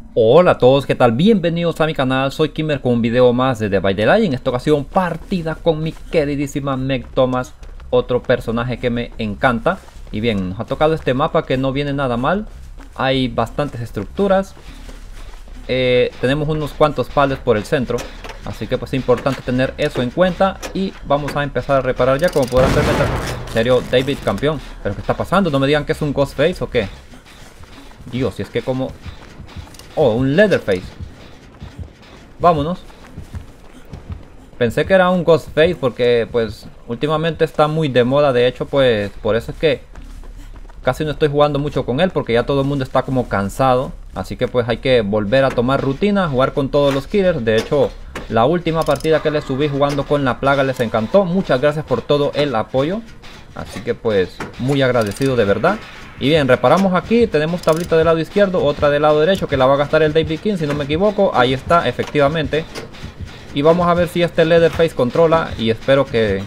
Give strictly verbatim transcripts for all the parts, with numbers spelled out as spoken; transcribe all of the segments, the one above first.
Hola a todos, ¿qué tal? Bienvenidos a mi canal, soy Kimmer con un video más de Dead by Daylight. En esta ocasión partida con mi queridísima Meg Thomas, otro personaje que me encanta. Y bien, nos ha tocado este mapa que no viene nada mal. Hay bastantes estructuras, eh, tenemos unos cuantos pales por el centro, así que pues es importante tener eso en cuenta. Y vamos a empezar a reparar ya, como podrán ver. En serio, David campeón, ¿pero qué está pasando? No me digan que es un Ghostface o qué. Dios, si es que como... Oh, un Leatherface. Vámonos. Pensé que era un Ghostface porque pues últimamente está muy de moda. De hecho pues por eso es que casi no estoy jugando mucho con él, porque ya todo el mundo está como cansado. Así que pues hay que volver a tomar rutina, jugar con todos los killers. De hecho la última partida que les subí jugando con la plaga les encantó. Muchas gracias por todo el apoyo. Así que pues muy agradecido de verdad. Y bien, reparamos aquí, tenemos tablita del lado izquierdo, otra del lado derecho que la va a gastar el David King si no me equivoco. Ahí está, efectivamente. Y vamos a ver si este Leatherface controla, y espero que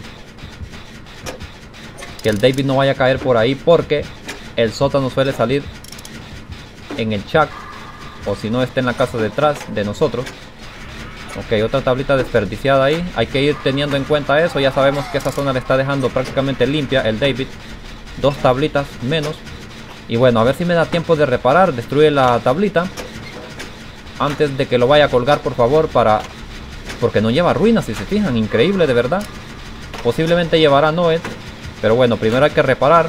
que el David no vaya a caer por ahí, porque el sótano suele salir en el chat, o si no está en la casa detrás de nosotros. Ok, otra tablita desperdiciada ahí, hay que ir teniendo en cuenta eso. Ya sabemos que esa zona le está dejando prácticamente limpia el David. Dos tablitas menos. Y bueno, a ver si me da tiempo de reparar. Destruye la tablita antes de que lo vaya a colgar, por favor, para... porque no lleva ruinas, si se fijan. Increíble, de verdad. Posiblemente llevará Noed, pero bueno, primero hay que reparar.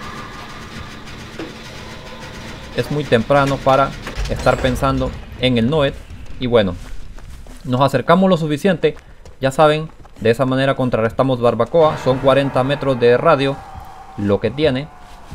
Es muy temprano para estar pensando en el Noed. Y bueno, nos acercamos lo suficiente. Ya saben, de esa manera contrarrestamos barbacoa. Son cuarenta metros de radio lo que tiene.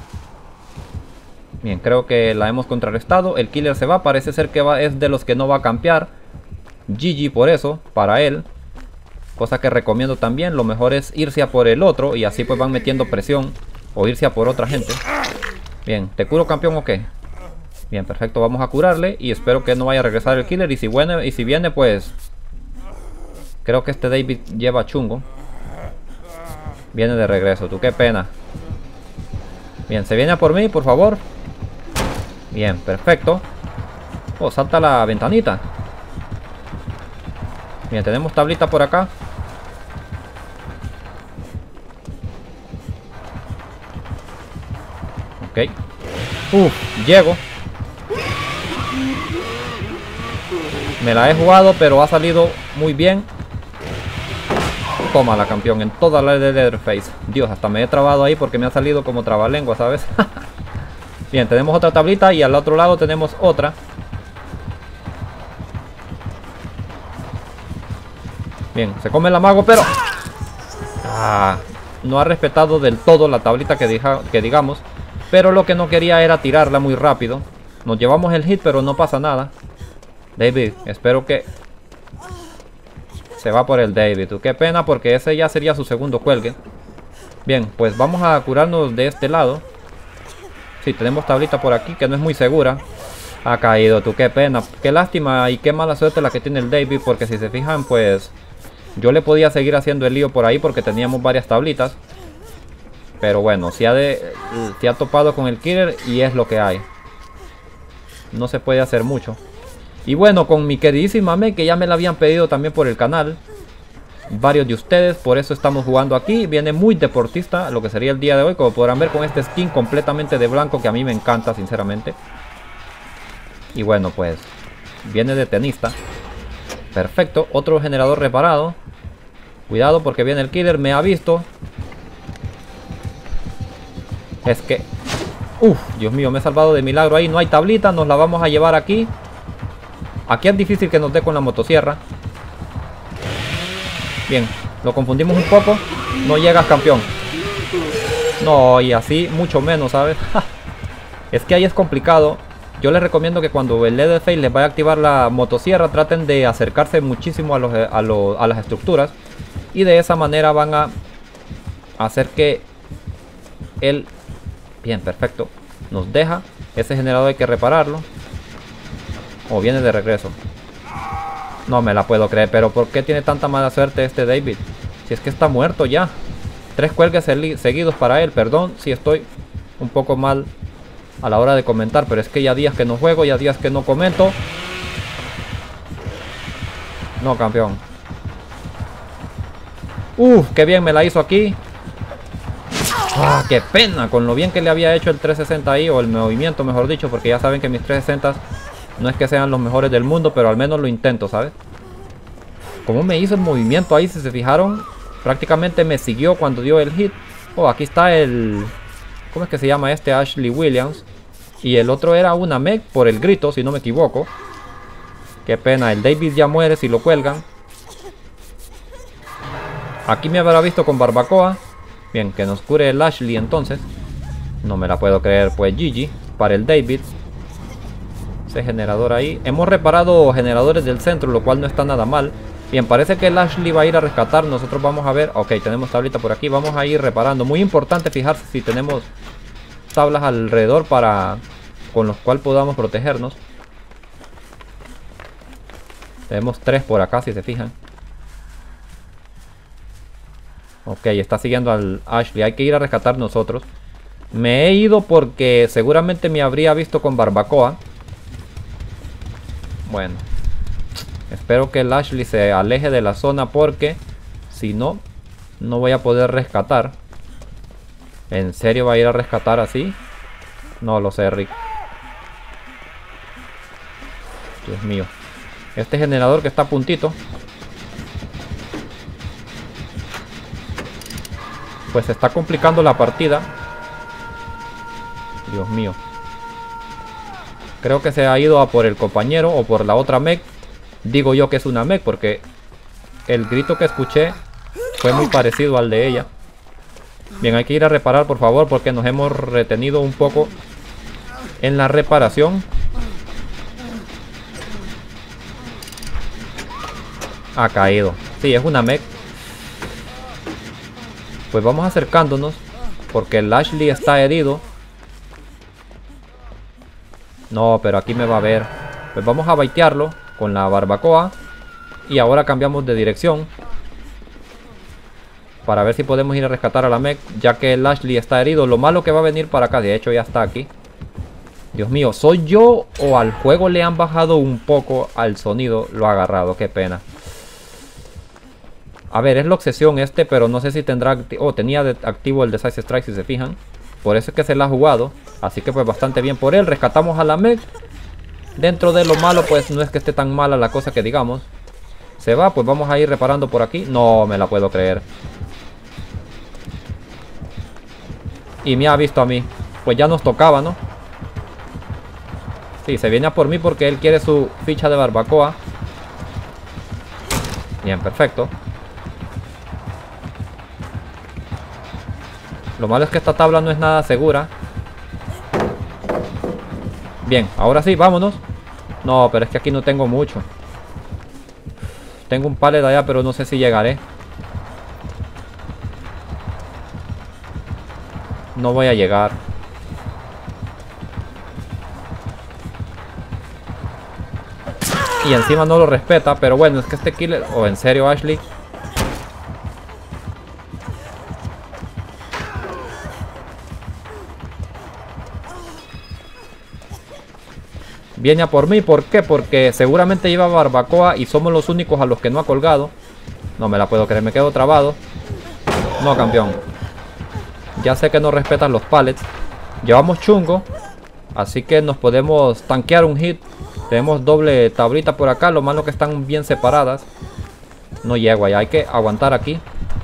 Bien, creo que la hemos contrarrestado. El killer se va, parece ser que va, es de los que no va a campear. G G por eso, para él. Cosa que recomiendo también. Lo mejor es irse a por el otro, y así pues van metiendo presión. O irse a por otra gente. Bien, ¿te curo, campeón, o qué? Bien, perfecto, vamos a curarle. Y espero que no vaya a regresar el killer. Y si viene, y si viene pues... creo que este David lleva chungo. Viene de regreso, tú, qué pena. Bien, se viene a por mí, por favor. Bien, perfecto. Oh, salta la ventanita. Bien, tenemos tablita por acá. Ok. Uf, llego. Me la he jugado, pero ha salido muy bien. Toma la, campeón, en toda la de Leatherface. Dios, hasta me he trabado ahí porque me ha salido como trabalengua, ¿sabes? Bien, tenemos otra tablita y al otro lado tenemos otra. Bien, se come el amago, pero... ah, no ha respetado del todo la tablita que, dija, que digamos. Pero lo que no quería era tirarla muy rápido. Nos llevamos el hit, pero no pasa nada. David, espero que... se va por el David. Qué pena, porque ese ya sería su segundo cuelgue. Bien, pues vamos a curarnos de este lado. Sí, tenemos tablita por aquí que no es muy segura. Ha caído, tú, qué pena. Qué lástima y qué mala suerte la que tiene el David, porque si se fijan pues yo le podía seguir haciendo el lío por ahí porque teníamos varias tablitas. Pero bueno, se ha, de, se ha topado con el killer y es lo que hay. No se puede hacer mucho. Y bueno, con mi queridísima Meg, que ya me la habían pedido también por el canal, varios de ustedes, por eso estamos jugando aquí. Viene muy deportista lo que sería el día de hoy, como podrán ver, con este skin completamente de blanco que a mí me encanta, sinceramente. Y bueno, pues viene de tenista. Perfecto, otro generador reparado. Cuidado porque viene el killer, me ha visto. Es que... uff, Dios mío, me he salvado de milagro ahí. No hay tablita, nos la vamos a llevar aquí. Aquí es difícil que nos dé con la motosierra. Bien, lo confundimos un poco. No llegas, campeón. No, y así mucho menos, ¿sabes? Es que ahí es complicado. Yo les recomiendo que cuando el Leatherface les vaya a activar la motosierra, traten de acercarse muchísimo a, los, a, los, a las estructuras. Y de esa manera van a hacer que él... bien, perfecto. Nos deja. Ese generador hay que repararlo. O viene de regreso. No me la puedo creer. Pero ¿por qué tiene tanta mala suerte este David? Si es que está muerto ya. Tres cuelgues seguidos para él. Perdón si estoy un poco mal a la hora de comentar, pero es que ya días que no juego, ya días que no comento. No, campeón. Uf, qué bien me la hizo aquí. Ah, qué pena con lo bien que le había hecho el trescientos sesenta ahí, o el movimiento mejor dicho, porque ya saben que mis trescientos sesenta no es que sean los mejores del mundo, pero al menos lo intento, ¿sabes? Como me hizo el movimiento ahí, si se fijaron, prácticamente me siguió cuando dio el hit. Oh, aquí está el... ¿Cómo es que se llama este? Ashley Williams. Y el otro era una mech por el grito, si no me equivoco. Qué pena, el David ya muere si lo cuelgan. Aquí me habrá visto con barbacoa. Bien, que nos cure el Ashley entonces. No me la puedo creer, pues G G para el David. Ese generador ahí. Hemos reparado generadores del centro, lo cual no está nada mal. Bien, parece que el Ashley va a ir a rescatar. Nosotros vamos a ver. Ok, tenemos tablita por aquí. Vamos a ir reparando. Muy importante fijarse si tenemos tablas alrededor para con los cuales podamos protegernos. Tenemos tres por acá si se fijan. Ok, está siguiendo al Ashley. Hay que ir a rescatar nosotros. Me he ido porque seguramente me habría visto con barbacoa. Bueno, espero que el Ashley se aleje de la zona, porque si no, no voy a poder rescatar. ¿En serio va a ir a rescatar así? No lo sé, Rick. Dios mío. Este generador que está a puntito, pues se está complicando la partida. Dios mío. Creo que se ha ido a por el compañero o por la otra mech. Digo yo que es una mech porque el grito que escuché fue muy parecido al de ella. Bien, hay que ir a reparar, por favor, porque nos hemos retenido un poco en la reparación. Ha caído. Sí, es una mech. Pues vamos acercándonos, porque el Ashley está herido. No, pero aquí me va a ver. Pues vamos a baitearlo con la barbacoa. Y ahora cambiamos de dirección para ver si podemos ir a rescatar a la mech, ya que el Ashley está herido. Lo malo que va a venir para acá, de hecho ya está aquí. Dios mío, ¿soy yo o al juego le han bajado un poco al sonido? Lo ha agarrado, qué pena. A ver, es la obsesión este, pero no sé si tendrá... Oh, tenía activo el Decisive Strike, si se fijan. Por eso es que se la ha jugado. Así que pues bastante bien por él. Rescatamos a la mech. Dentro de lo malo, pues no es que esté tan mala la cosa que digamos. Se va, pues vamos a ir reparando por aquí. No me la puedo creer. Y me ha visto a mí. Pues ya nos tocaba, ¿no? Sí, se viene a por mí porque él quiere su ficha de barbacoa. Bien, perfecto. Lo malo es que esta tabla no es nada segura. Bien, ahora sí, vámonos. No, pero es que aquí no tengo mucho. Tengo un pallet allá, pero no sé si llegaré. No voy a llegar. Y encima no lo respeta, pero bueno, es que este killer... Oh, ¿en serio, Ashley? Viene a por mí, ¿por qué? Porque seguramente lleva barbacoa y somos los únicos a los que no ha colgado. No me la puedo creer, me quedo trabado. No, campeón. Ya sé que no respetan los pallets. Llevamos chungo, así que nos podemos tanquear un hit. Tenemos doble tablita por acá, lo malo que están bien separadas. No llego allá, hay que aguantar aquí.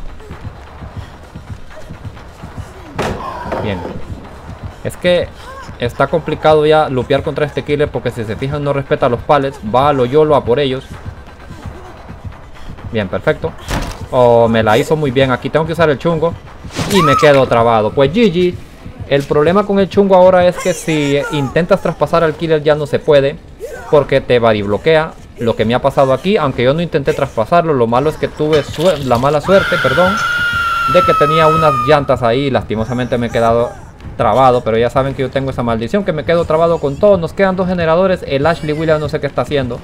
Bien. Es que está complicado ya lupear contra este killer, porque si se fijan no respeta los pallets. Va a lo YOLO a por ellos. Bien, perfecto. Oh, me la hizo muy bien. Aquí tengo que usar el chungo y me quedo trabado. Pues G G. El problema con el chungo ahora es que si intentas traspasar al killer ya no se puede, porque te varibloquea. Lo que me ha pasado aquí, aunque yo no intenté traspasarlo. Lo malo es que tuve la mala suerte, perdón, de que tenía unas llantas ahí y lastimosamente me he quedado trabado. Pero ya saben que yo tengo esa maldición, que me quedo trabado con todo. Nos quedan dos generadores. El Ashley Williams no sé qué está haciendo.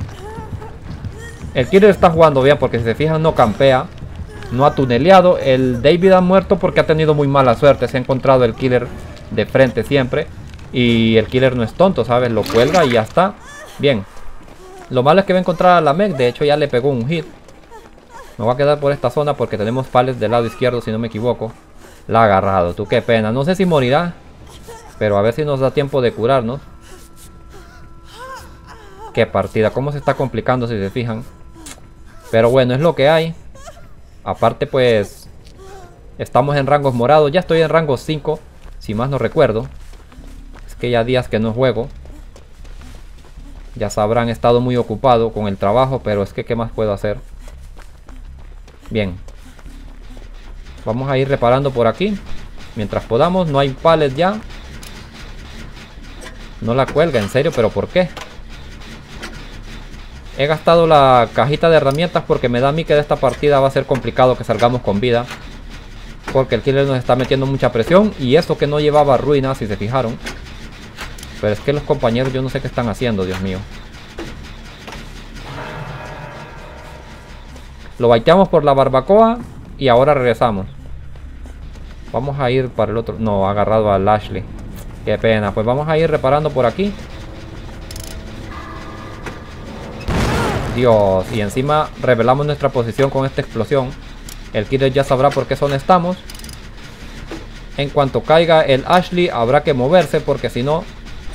El killer está jugando bien, porque si se fijan no campea, no ha tuneleado. El David ha muerto porque ha tenido muy mala suerte. Se ha encontrado el killer de frente siempre. Y el killer no es tonto, ¿sabes? Lo cuelga y ya está. Bien. Lo malo es que va a encontrar a la mech. De hecho ya le pegó un hit. Me voy a quedar por esta zona porque tenemos pallets del lado izquierdo, si no me equivoco. La ha agarrado, tú, qué pena. No sé si morirá, pero a ver si nos da tiempo de curarnos. Qué partida, cómo se está complicando si se fijan. Pero bueno, es lo que hay. Aparte pues estamos en rangos morados. Ya estoy en rango cinco, si más no recuerdo. Es que ya días que no juego. Ya sabrán, he estado muy ocupado con el trabajo, pero es que qué más puedo hacer. Bien. Vamos a ir reparando por aquí mientras podamos. No hay pallet ya. No la cuelga, en serio, pero ¿por qué? He gastado la cajita de herramientas porque me da a mí que de esta partida va a ser complicado que salgamos con vida. Porque el killer nos está metiendo mucha presión. Y eso que no llevaba ruinas, si se fijaron. Pero es que los compañeros yo no sé qué están haciendo, Dios mío. Lo baiteamos por la barbacoa y ahora regresamos. Vamos a ir para el otro. No, ha agarrado a Lashley. Qué pena. Pues vamos a ir reparando por aquí. Dios. Y encima revelamos nuestra posición con esta explosión. El killer ya sabrá por qué zona estamos. En cuanto caiga el Ashley habrá que moverse porque si no...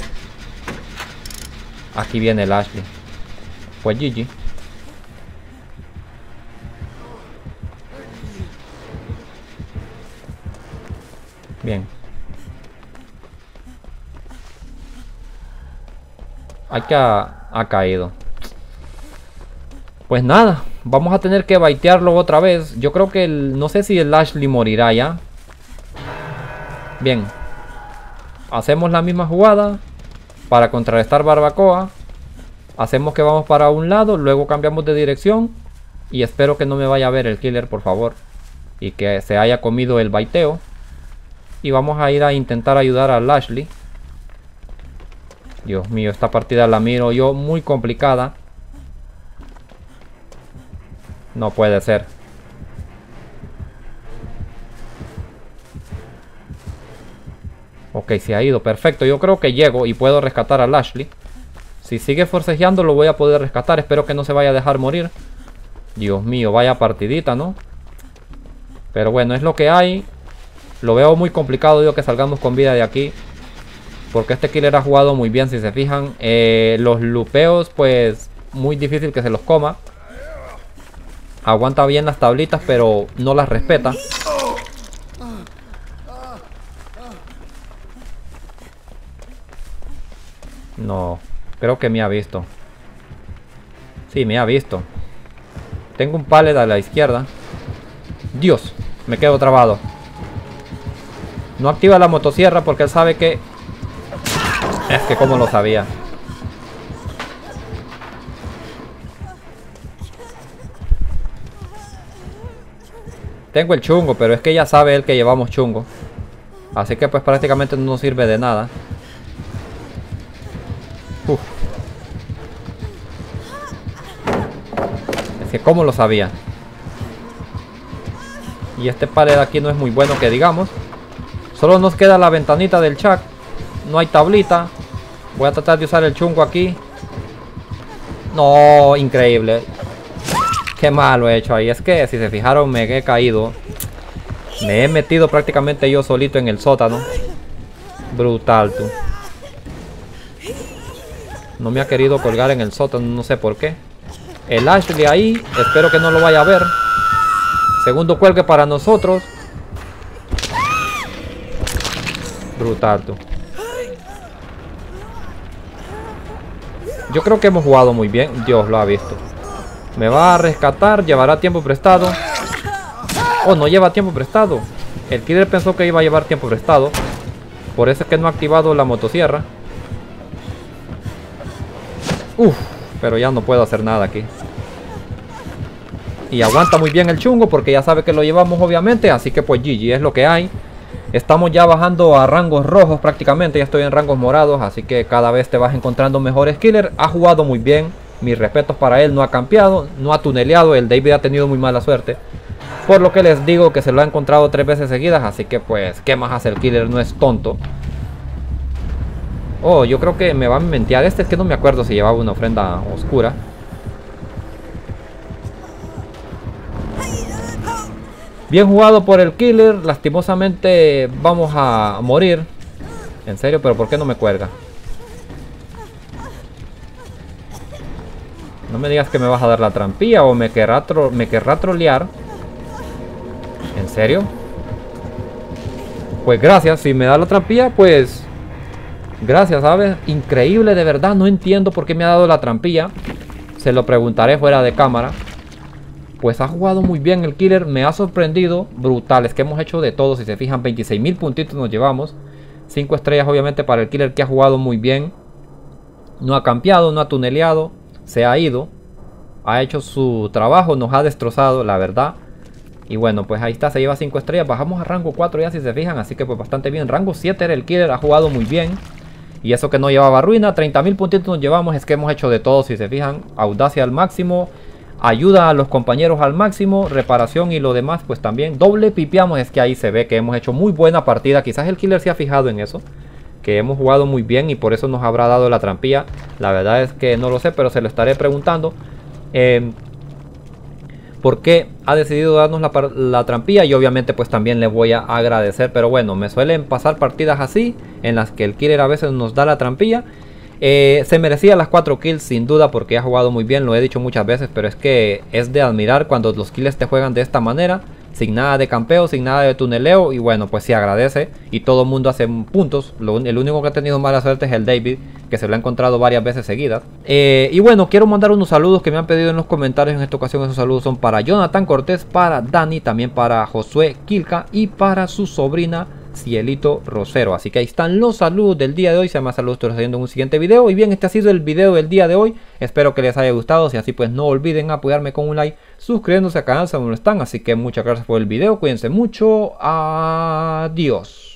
Aquí viene el Ashley. Pues G G. Bien. Hay que ha, ha caído. Pues nada, vamos a tener que baitearlo otra vez. Yo creo que el, no sé si el Ashley morirá ya. Bien. Hacemos la misma jugada para contrarrestar barbacoa. Hacemos que vamos para un lado, luego cambiamos de dirección. Y espero que no me vaya a ver el killer, por favor. Y que se haya comido el baiteo. Y vamos a ir a intentar ayudar a Lashley. Dios mío, esta partida la miro yo muy complicada. No puede ser. Ok, se ha ido, perfecto. Yo creo que llego y puedo rescatar a Lashley. Si sigue forcejeando lo voy a poder rescatar. Espero que no se vaya a dejar morir. Dios mío, vaya partidita, ¿no? Pero bueno, es lo que hay. Lo veo muy complicado, digo, que salgamos con vida de aquí. Porque este killer ha jugado muy bien, si se fijan. Eh, los lupeos, pues, muy difícil que se los coma. Aguanta bien las tablitas, pero no las respeta. No, creo que me ha visto. Sí, me ha visto. Tengo un pallet a la izquierda. Dios, me quedo trabado. No activa la motosierra porque él sabe que... Es que como lo sabía. Tengo el chungo, pero es que ya sabe él que llevamos chungo. Así que pues prácticamente no nos sirve de nada. Uf. Es que como lo sabía. Y este pallet de aquí no es muy bueno que digamos. Solo nos queda la ventanita del chat. No hay tablita. Voy a tratar de usar el chungo aquí. No, increíble. Qué malo he hecho ahí. Es que si se fijaron me he caído. Me he metido prácticamente yo solito en el sótano. Brutal, tú. No me ha querido colgar en el sótano, no sé por qué. El Ashley ahí. Espero que no lo vaya a ver. Segundo cuelgue para nosotros. Brutal, tú. Yo creo que hemos jugado muy bien. Dios lo ha visto. Me va a rescatar. Llevará tiempo prestado. Oh, no lleva tiempo prestado. El killer pensó que iba a llevar tiempo prestado. Por eso es que no ha activado la motosierra. Uf, pero ya no puedo hacer nada aquí. Y aguanta muy bien el chungo porque ya sabe que lo llevamos obviamente. Así que pues G G es lo que hay. Estamos ya bajando a rangos rojos prácticamente. Ya estoy en rangos morados. Así que cada vez te vas encontrando mejores killers. Ha jugado muy bien. Mis respetos para él. No ha campeado. No ha tuneleado. El David ha tenido muy mala suerte. Por lo que les digo que se lo ha encontrado tres veces seguidas. Así que pues, ¿qué más hace el killer? No es tonto. Oh, yo creo que me va a mentear este. Es que no me acuerdo si llevaba una ofrenda oscura. Bien jugado por el killer. Lastimosamente vamos a morir. En serio, pero ¿por qué no me cuelga? No me digas que me vas a dar la trampilla o me querrá, tro me querrá trolear. ¿En serio? Pues gracias. Si me da la trampilla, pues... gracias, ¿sabes? Increíble, de verdad. No entiendo por qué me ha dado la trampilla. Se lo preguntaré fuera de cámara. Pues ha jugado muy bien el killer. Me ha sorprendido. Brutal. Es que hemos hecho de todo. Si se fijan, veintiséis mil puntitos nos llevamos. cinco estrellas obviamente para el killer, que ha jugado muy bien. No ha campeado, no ha tuneleado. Se ha ido. Ha hecho su trabajo. Nos ha destrozado, la verdad. Y bueno, pues ahí está. Se lleva cinco estrellas. Bajamos a rango cuatro ya, si se fijan. Así que pues bastante bien. Rango siete era el killer. Ha jugado muy bien. Y eso que no llevaba ruina. treinta mil puntitos nos llevamos. Es que hemos hecho de todo, si se fijan. Audacia al máximo. Ayuda a los compañeros al máximo. Reparación y lo demás pues también. Doble pipiamos. Es que ahí se ve que hemos hecho muy buena partida. Quizás el killer se ha fijado en eso. Que hemos jugado muy bien y por eso nos habrá dado la trampilla. La verdad es que no lo sé, pero se lo estaré preguntando. Eh, ¿Por qué ha decidido darnos la, la trampilla? Y obviamente pues también le voy a agradecer. Pero bueno, me suelen pasar partidas así, en las que el killer a veces nos da la trampilla. Eh, se merecía las cuatro kills sin duda, porque ha jugado muy bien, lo he dicho muchas veces. Pero es que es de admirar cuando los killers te juegan de esta manera, sin nada de campeo, sin nada de tuneleo. Y bueno, pues se agradece. Y todo el mundo hace puntos. Lo, el único que ha tenido mala suerte es el David, que se lo ha encontrado varias veces seguidas. eh, Y bueno, quiero mandar unos saludos que me han pedido en los comentarios. En esta ocasión esos saludos son para Jonathan Cortés, para Dani, también para Josué Quilca y para su sobrina Cielito Rosero. Así que ahí están los saludos del día de hoy. Si más saludos estoy haciendo en un siguiente video. Y bien, este ha sido el video del día de hoy. Espero que les haya gustado. Si así pues no olviden apoyarme con un like, suscribiéndose al canal si aún no están. Así que muchas gracias por el video. Cuídense mucho. Adiós.